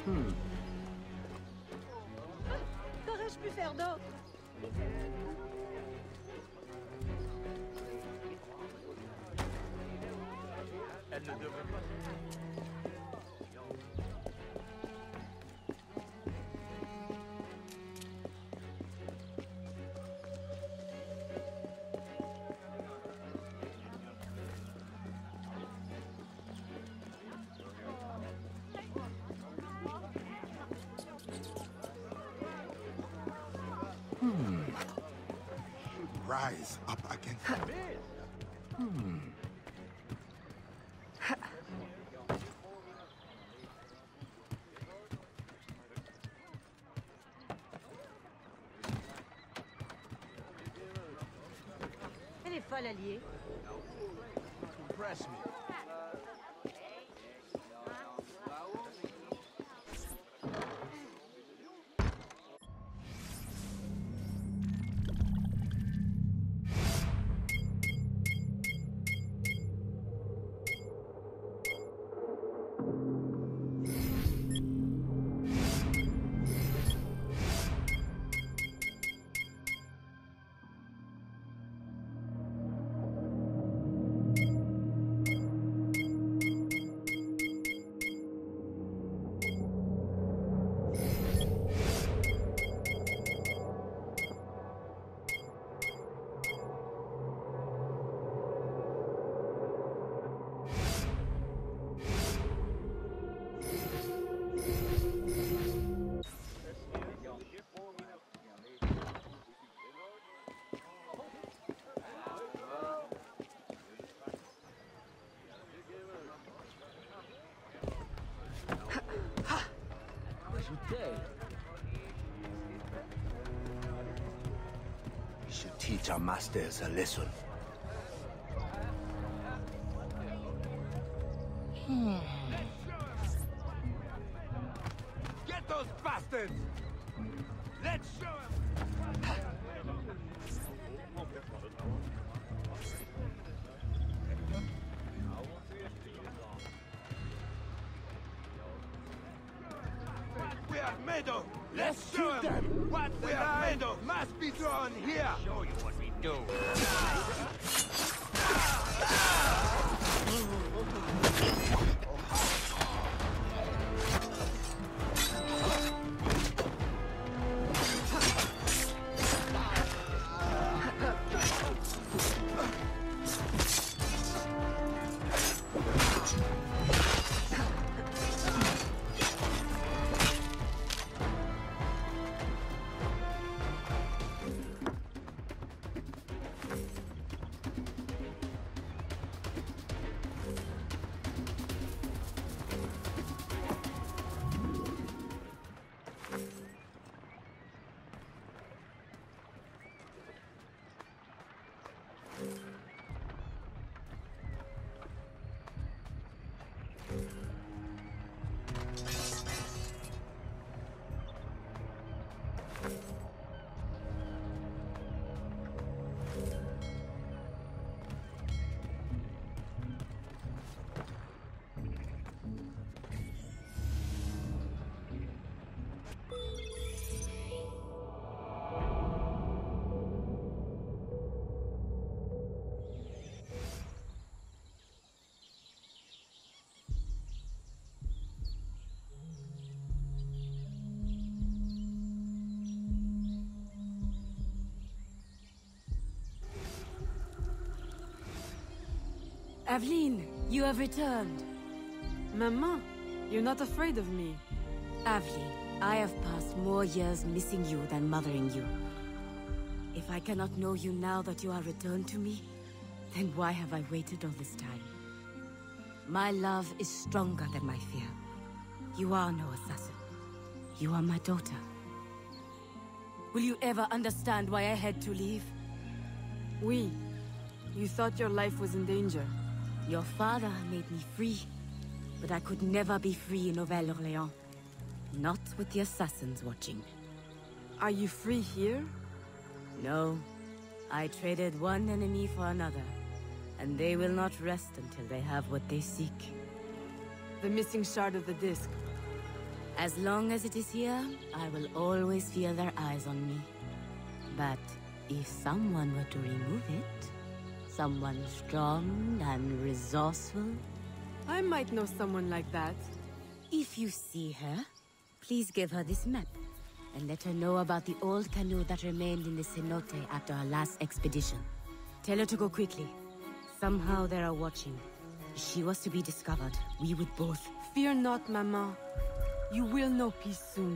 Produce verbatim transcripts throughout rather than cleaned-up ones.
Hmm. Qu'aurais-je pu faire d'autre? Elle ne devrait pas. Hmm. Rise up against it. Hmm. Elle est folle alliée. Impress me. We should teach our masters a lesson. Hmm. Get those bastards! Let's show them! We have made of! Let's show them what we have made of! Must be done here! Show you what we do! Aveline, you have returned. Maman, you're not afraid of me. Aveline, I have passed more years missing you than mothering you. If I cannot know you now that you are returned to me, then why have I waited all this time? My love is stronger than my fear. You are no assassin. You are my daughter. Will you ever understand why I had to leave? Oui. You thought your life was in danger. Your father made me free, but I could never be free in Nouvelle-Orléans. Not with the assassins watching. Are you free here? No. I traded one enemy for another, and they will not rest until they have what they seek. The missing shard of the disc. As long as it is here, I will always feel their eyes on me. But if someone were to remove it, someone strong and resourceful, I might know someone like that. if you see her, please give her this map, and let her know about the old canoe that remained in the cenote after our last expedition. Tell her to go quickly. Somehow they are watching. If she was to be discovered, we would both... Fear not, Mama. You will know peace soon.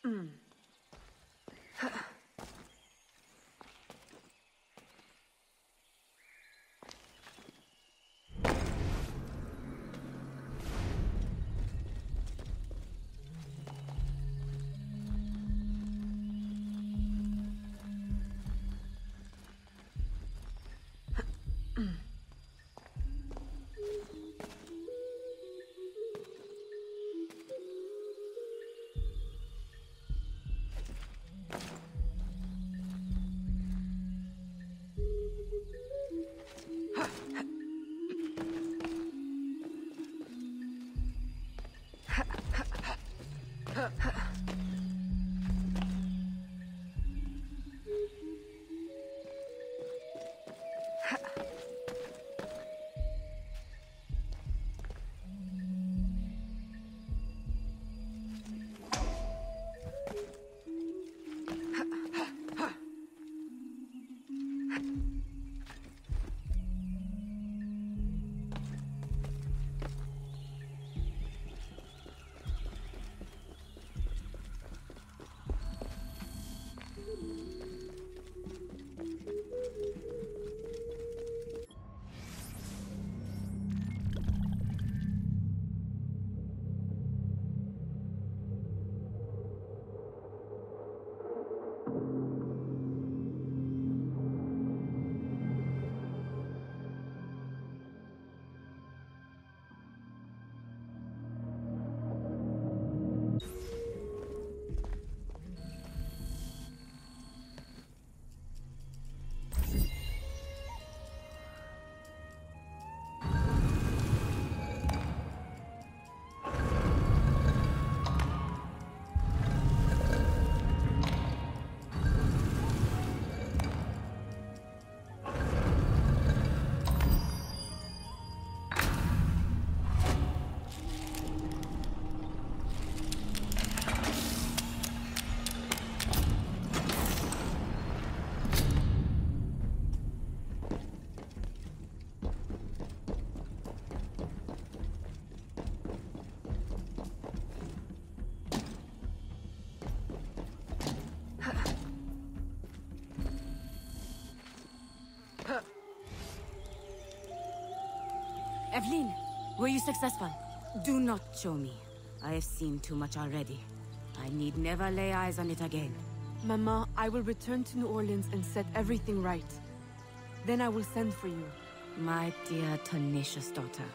Aveline, were you successful? Do not show me. I have seen too much already. I need never lay eyes on it again. Mama, I will return to New Orleans and set everything right. Then I will send for you. My dear, tenacious daughter.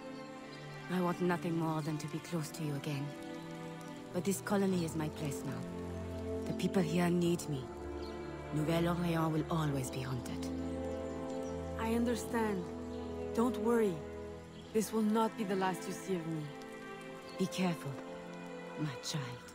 I want nothing more than to be close to you again. But this colony is my place now. The people here need me. Nouvelle-Orléans will always be haunted. I understand. Don't worry. This will not be the last you see of me. Be careful, my child.